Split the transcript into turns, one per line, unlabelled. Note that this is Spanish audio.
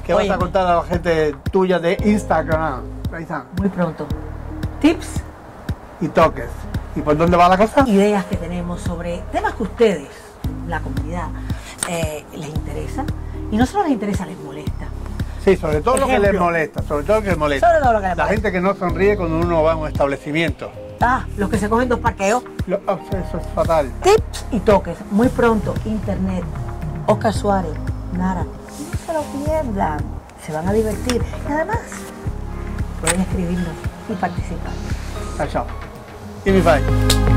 ¿Qué vas a contar a la gente tuya de Instagram, Raiza?
Muy pronto. Tips
Y toques. ¿Y por dónde va la cosa?
ideas que tenemos sobre temas que ustedes, la comunidad, les interesa. Y no solo les interesa, les molesta.
Sí, sobre todo lo que
Ejemplo.
les molesta, sobre todo lo que les molesta.
Sobre todo lo que les
La
molesta.
gente que no sonríe cuando uno va a un establecimiento.
Los que se cogen 2 parqueos.
Eso es fatal.
Tips y toques. Muy pronto, internet. Oscar Suárez, Nara. No se lo pierdan. Se van a divertir. Y además, pueden escribirnos y participar.
Chao. Give me five.